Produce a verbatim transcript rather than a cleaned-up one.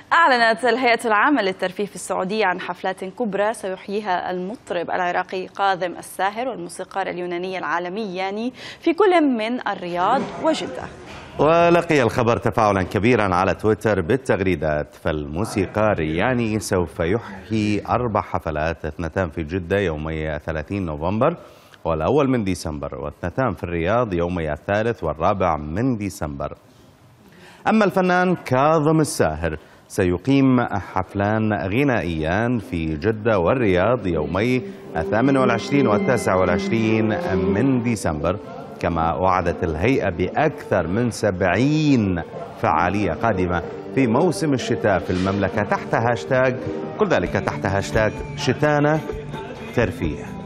أعلنت الهيئة العامة للترفيه في السعودية عن حفلات كبرى سيحييها المطرب العراقي كاظم الساهر والموسيقار اليوناني العالمي ياني في كل من الرياض وجدة. ولقي الخبر تفاعلا كبيرا على تويتر بالتغريدات، فالموسيقار ياني سوف يحيي أربع حفلات، اثنتان في جدة يومي ثلاثين نوفمبر والأول من ديسمبر، واثنتان في الرياض يومي الثالث والرابع من ديسمبر. أما الفنان كاظم الساهر سيقيم حفلان غنائيان في جدة والرياض يومي الثامن والعشرين والتاسع والعشرين من ديسمبر، كما وعدت الهيئة بأكثر من سبعين فعالية قادمة في موسم الشتاء في المملكة تحت هاشتاج، كل ذلك تحت هاشتاج شتانا ترفيه.